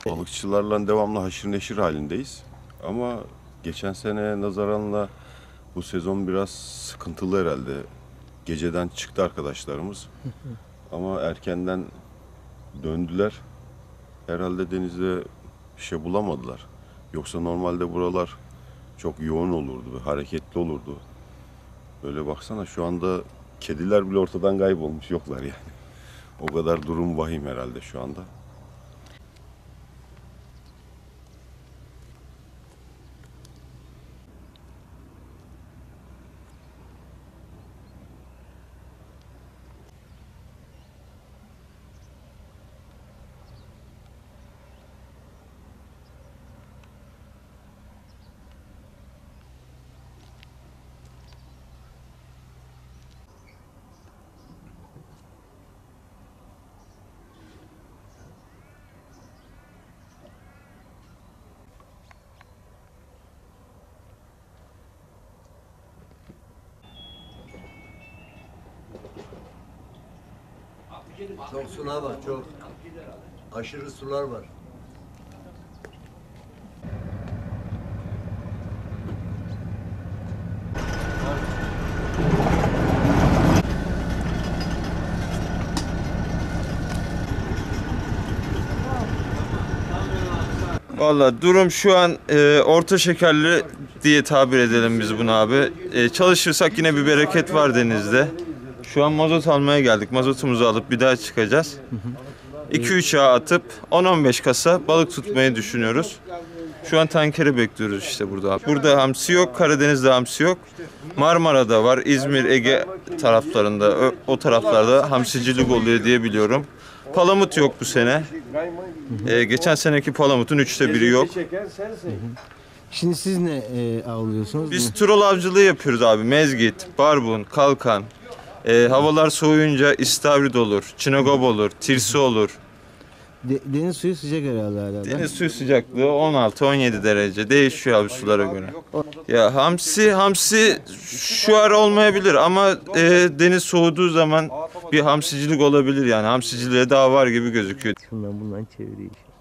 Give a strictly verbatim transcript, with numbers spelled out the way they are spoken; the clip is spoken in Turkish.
Balıkçılarla devamlı haşır neşir halindeyiz. Ama geçen seneye nazaranla bu sezon biraz sıkıntılı herhalde. Geceden çıktı arkadaşlarımız. Ama erkenden döndüler. Herhalde denizde bir şey bulamadılar. Yoksa normalde buralar çok yoğun olurdu, hareketli olurdu. Böyle baksana şu anda kediler bile ortadan kaybolmuş, yoklar yani. O kadar durum vahim herhalde şu anda. Çok sular var, çok. Aşırı sular var. Valla durum şu an e, orta şekerli diye tabir edelim biz bunu abi. E, çalışırsak yine bir bereket var denizde. Şu an mazot almaya geldik. Mazotumuzu alıp bir daha çıkacağız. iki üç ağa atıp on on beş kasa balık tutmayı düşünüyoruz. Şu an tankeri bekliyoruz işte burada. Burada hamsi yok, Karadeniz'de hamsi yok. Marmara'da var, İzmir, Ege taraflarında, o, o taraflarda hamsicilik oluyor diye biliyorum. Palamut yok bu sene. Ee, geçen seneki palamutun üçte biri yok. Şimdi siz ne e, avlıyorsunuz? Biz trol avcılığı yapıyoruz abi. Mezgit, barbun, kalkan. Ee, havalar soğuyunca istavrit olur, çinekop olur, tirsi olur. De, deniz suyu sıcak herhalde hala. Deniz suyu sıcaklığı on altı on yedi derece. Değişiyor abi sulara göre. Ya hamsi, hamsi şu ara olmayabilir ama e, deniz soğuduğu zaman bir hamsicilik olabilir yani. Hamsiciliğe daha var gibi gözüküyor. Şundan bundan çevireyim.